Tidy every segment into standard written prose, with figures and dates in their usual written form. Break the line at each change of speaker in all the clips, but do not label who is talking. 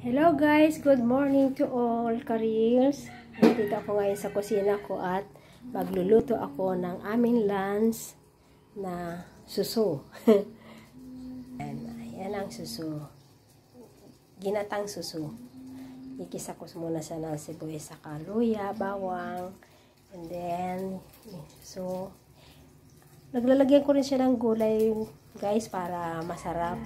Hello guys, good morning to all careers. Nandito ako ngayon sa kusina ko at magluluto ako ng aming lunch na suso. Yan ang suso. Ginatang suso. Ikisa ko muna siya ng sibuyas sa luya, bawang, and then so naglalagyan ko rin siya ng gulay guys para masarap.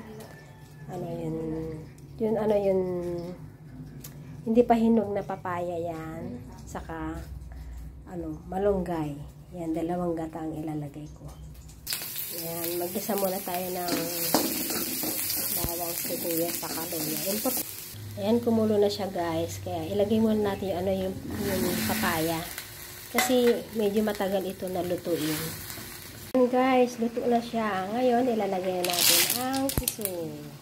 Hindi pa hinog na papaya yan, saka malunggay yan, 2 gata ang ilalagay ko. Yan, mag-isa muna tayo ng bawang, sibuyas saka luya. Ayan, kumulo na siya guys, kaya ilagay muna natin yung papaya kasi medyo matagal ito na lutuin. Ayan guys, luto na siya. Ngayon ilalagay natin ang suso.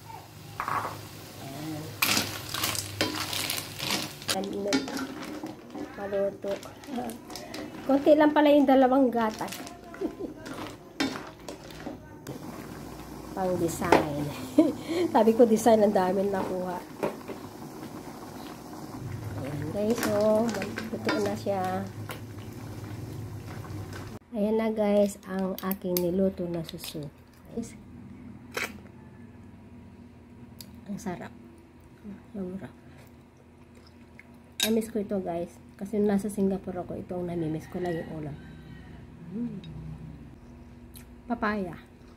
Maluto. Konti lang pala yung 2 gata. Pang design. Sabi ko design, ang daming nakuha. Ayan guys, so luto na siya. Ayan na guys, ang aking niluto na suso. Ang sarap. Mura. Namiss ko ito guys. Kasi nasa Singapore ako, ito ang namimiss ko lang yung ulam. Papaya.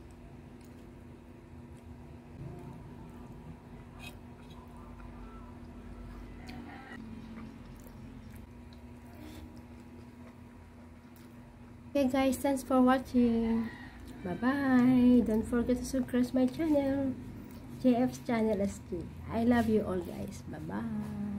Okay guys, thanks for watching. Bye-bye. Don't forget to subscribe my channel. JF's channel SG. I love you all guys. Bye-bye.